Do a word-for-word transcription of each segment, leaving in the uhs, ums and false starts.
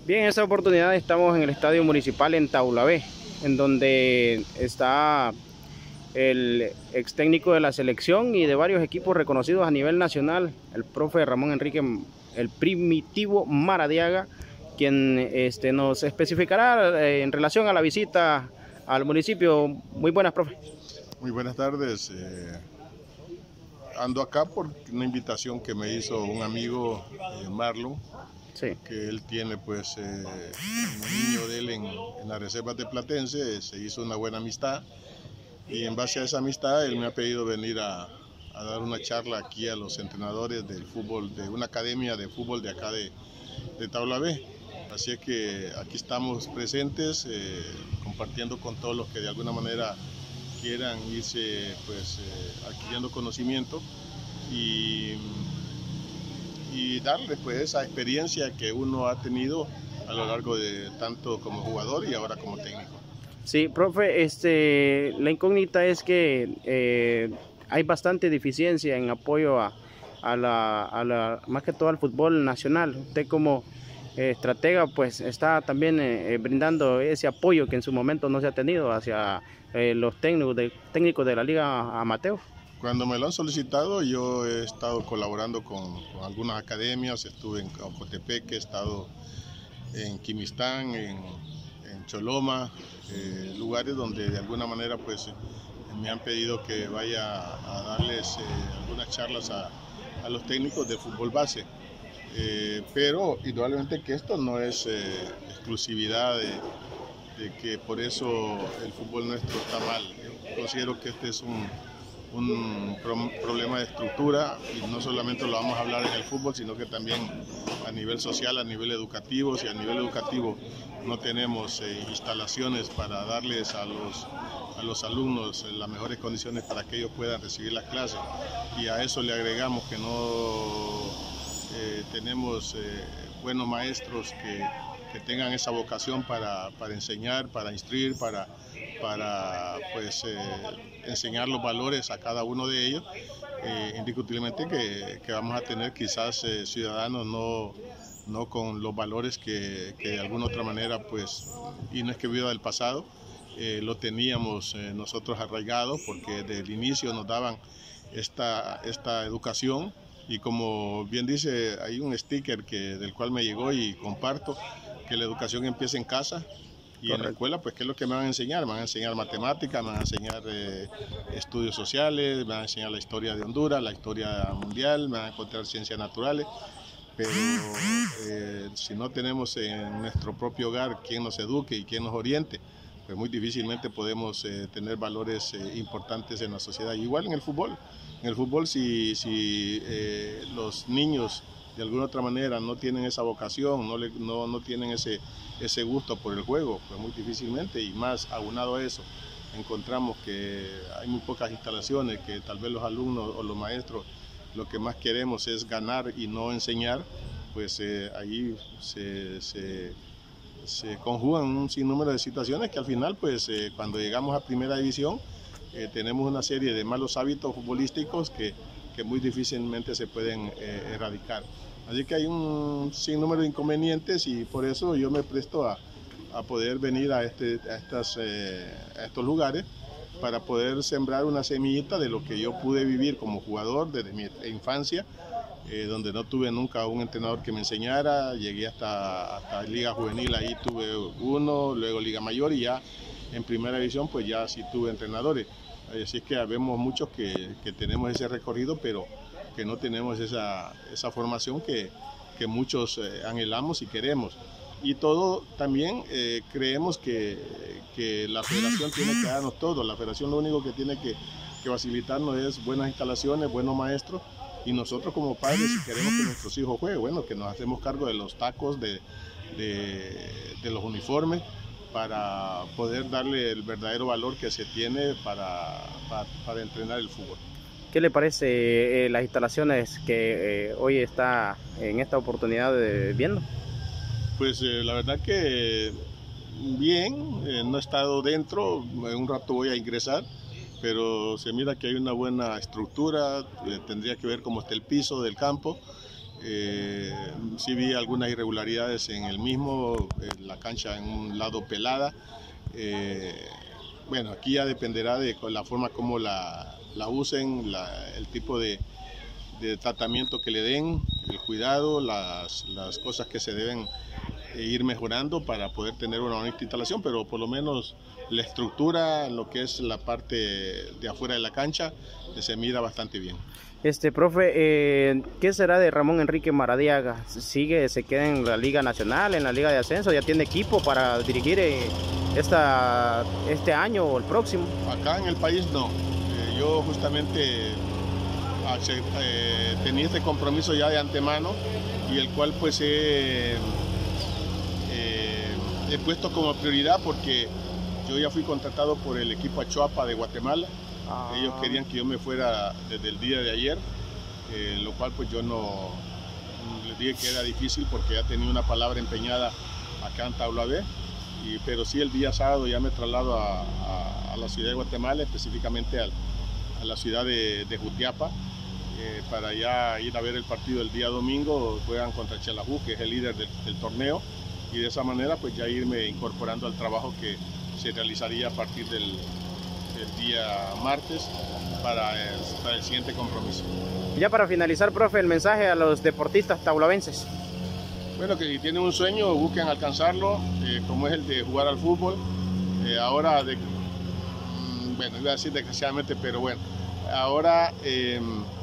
Bien, en esta oportunidad estamos en el Estadio Municipal en Taulabé, en donde está el ex técnico de la selección y de varios equipos reconocidos a nivel nacional, el profe Ramón Enrique, el Primitivo Maradiaga, quien este, nos especificará eh, en relación a la visita al municipio. Muy buenas, profe. Muy buenas tardes. Eh, ando acá por una invitación que me hizo un amigo, eh, Marlon, Sí. que él tiene pues eh, un niño de él en, en las reservas de Platense. Se hizo una buena amistad y en base a esa amistad él me ha pedido venir a, a dar una charla aquí a los entrenadores del fútbol, de una academia de fútbol de acá de, de Taulabé. Así es que aquí estamos presentes, eh, compartiendo con todos los que de alguna manera quieran irse pues eh, adquiriendo conocimiento y, y darles pues esa experiencia que uno ha tenido a lo largo de tanto como jugador y ahora como técnico. Sí, profe, este, la incógnita es que eh, hay bastante deficiencia en apoyo a, a, la, a la, más que todo al fútbol nacional. Usted como eh, estratega pues está también eh, brindando ese apoyo que en su momento no se ha tenido hacia eh, los técnicos de, técnicos de la Liga Amateur. Cuando me lo han solicitado, yo he estado colaborando con, con algunas academias. Estuve en Ocotepeque, he estado en Quimistán, en, en Choloma, eh, lugares donde de alguna manera pues me han pedido que vaya a darles eh, algunas charlas a, a los técnicos de fútbol base. Eh, pero indudablemente que esto no es eh, exclusividad de, de que por eso el fútbol nuestro está mal. Yo considero que este es un un pro problema de estructura y no solamente lo vamos a hablar en el fútbol, sino que también a nivel social, a nivel educativo. Si a nivel educativo no tenemos eh, instalaciones para darles a los, a los alumnos eh, las mejores condiciones para que ellos puedan recibir las clases, y a eso le agregamos que no eh, tenemos eh, buenos maestros que, que tengan esa vocación para, para enseñar, para instruir, para, para pues, eh, enseñar los valores a cada uno de ellos, eh, indiscutiblemente que, que vamos a tener quizás eh, ciudadanos no, no con los valores que, que de alguna otra manera, pues, y no es que viva del pasado, eh, lo teníamos eh, nosotros arraigados, porque desde el inicio nos daban esta, esta educación. Y como bien dice, hay un sticker que, del cual me llegó y comparto, que la educación empieza en casa. Y Correcto. En la escuela, pues, ¿qué es lo que me van a enseñar? Me van a enseñar matemáticas, me van a enseñar eh, estudios sociales, me van a enseñar la historia de Honduras, la historia mundial, me van a encontrar ciencias naturales. Pero eh, si no tenemos en nuestro propio hogar quien nos eduque y quien nos oriente, pues muy difícilmente podemos eh, tener valores eh, importantes en la sociedad. Igual en el fútbol. En el fútbol, si, si eh, los niños de alguna otra manera no tienen esa vocación, no, le, no, no tienen ese, ese gusto por el juego, pues muy difícilmente, y más aunado a eso, encontramos que hay muy pocas instalaciones, que tal vez los alumnos o los maestros lo que más queremos es ganar y no enseñar, pues eh, ahí se, se, se conjugan un sinnúmero de situaciones que al final, pues eh, cuando llegamos a primera división, eh, tenemos una serie de malos hábitos futbolísticos que, que muy difícilmente se pueden eh, erradicar. Así que hay un sinnúmero de inconvenientes, y por eso yo me presto a, a poder venir a, este, a, estas, eh, a estos lugares para poder sembrar una semillita de lo que yo pude vivir como jugador desde mi infancia, eh, donde no tuve nunca un entrenador que me enseñara. Llegué hasta, hasta Liga Juvenil, ahí tuve uno, luego Liga Mayor, y ya en Primera División pues ya sí tuve entrenadores. Así es que vemos muchos que, que tenemos ese recorrido, pero que no tenemos esa, esa formación que, que muchos eh, anhelamos y queremos. Y todo también eh, creemos que, que la federación tiene que darnos todo. La federación lo único que tiene que, que facilitarnos es buenas instalaciones, buenos maestros, y nosotros como padres, si queremos que nuestros hijos jueguen, bueno, que nos hacemos cargo de los tacos, de, de, de los uniformes, para poder darle el verdadero valor que se tiene para, para, para entrenar el fútbol. ¿Qué le parece eh, las instalaciones que eh, hoy está en esta oportunidad de, viendo? Pues eh, la verdad que bien, eh, no he estado dentro, en un rato voy a ingresar, pero se mira que hay una buena estructura. Eh, tendría que ver cómo está el piso del campo, Eh, sí vi algunas irregularidades en el mismo, en la cancha en un lado pelada. Eh, bueno, aquí ya dependerá de la forma como la, la usen, la, el tipo de, de tratamiento que le den, el cuidado, las, las cosas que se deben ir mejorando para poder tener una bonita instalación, pero por lo menos la estructura, lo que es la parte de afuera de la cancha, se mira bastante bien. Este, profe, eh, ¿qué será de Ramón Enrique Maradiaga? ¿Sigue, se queda en la Liga Nacional, en la Liga de Ascenso? ¿Ya tiene equipo para dirigir eh, esta, este año o el próximo? Acá en el país no. Eh, yo justamente eh, tenía este compromiso ya de antemano y el cual pues he, eh, he puesto como prioridad porque yo ya fui contratado por el equipo Achuapa de Guatemala. Ah. Ellos querían que yo me fuera desde el día de ayer, eh, lo cual pues yo no les dije que era difícil porque ya tenía una palabra empeñada acá en Taulabé, y, pero sí el día sábado ya me traslado a, a, a la ciudad de Guatemala, específicamente a, a la ciudad de, de Jutiapa, eh, para ya ir a ver el partido el día domingo. Juegan contra Xelajú, que es el líder del, del torneo, y de esa manera pues ya irme incorporando al trabajo que se realizaría a partir del el día martes para el, para el siguiente compromiso. Ya para finalizar, profe, el mensaje a los deportistas taulavenses. Bueno, que si tienen un sueño, busquen alcanzarlo, eh, como es el de jugar al fútbol. Eh, ahora, de, bueno, iba a decir desgraciadamente, pero bueno, ahora eh,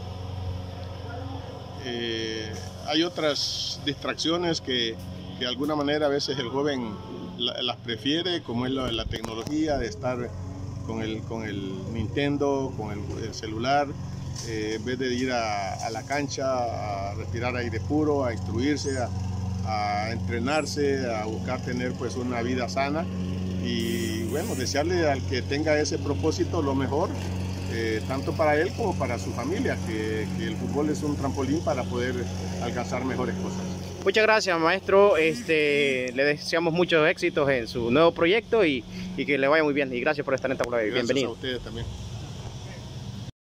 eh, hay otras distracciones que, que de alguna manera a veces el joven la, las prefiere, como es la, la tecnología, de estar con el, con el Nintendo, con el, el celular, eh, en vez de ir a, a la cancha a respirar aire puro, a instruirse, a, a entrenarse, a buscar tener pues una vida sana. Y bueno, desearle al que tenga ese propósito lo mejor, eh, tanto para él como para su familia, que, que el fútbol es un trampolín para poder alcanzar mejores cosas. Muchas gracias, maestro. Este, le deseamos muchos éxitos en su nuevo proyecto y, y que le vaya muy bien. Y gracias por estar en Taulabé. Bienvenido. Gracias a ustedes también.